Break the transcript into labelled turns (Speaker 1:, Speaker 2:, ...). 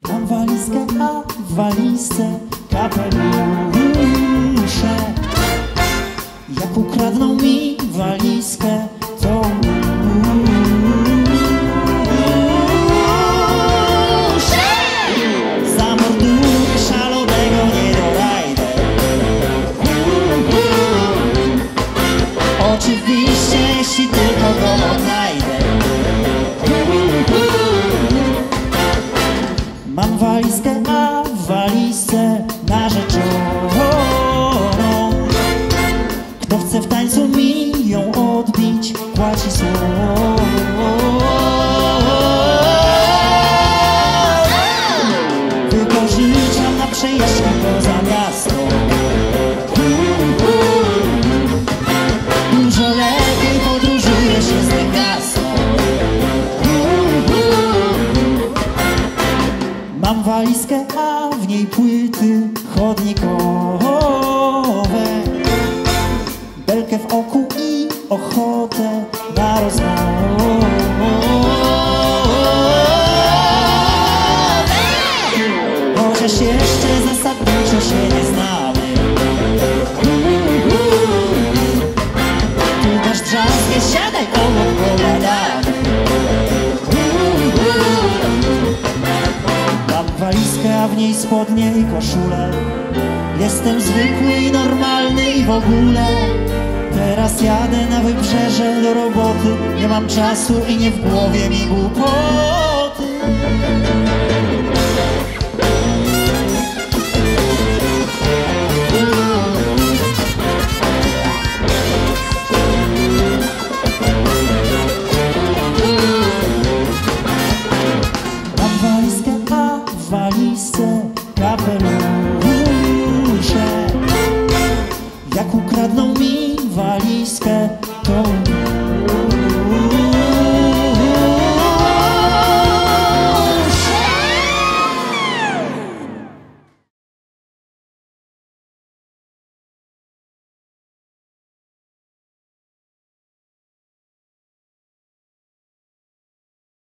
Speaker 1: Mam walizkę, a w walizce kapelusze. Jak ukradną mi walizkę, to zamorduję szalonego niedorajdę. Oczywiście, jeśli tylko go odnajdę. Mam walizkę, a w walizce narzeczoną. Kto chce w tańcu mi ją odbić, płaci słowo. Wypożyczam na przejażdżkę poza miasto. Dużo lepiej podróżuje się z tym miastem. Mam walizkę, a w niej płyty chodnikowe, belkę w oku i ochotę na rozmowę. Chociaż jeszcze zasadniczo się nie znamy. Tu masz drzazgę, siadaj obok, pogadamy. Mam walizkę, a w niej spodnie i koszulę. Jestem zwykły i normalny i w ogóle. Teraz jadę na wybrzeże do roboty. Nie mam czasu i nie w głowie mi głupoty. Mam walizkę, a w walizce kapelusze. Jak ukradną mi walizkę, to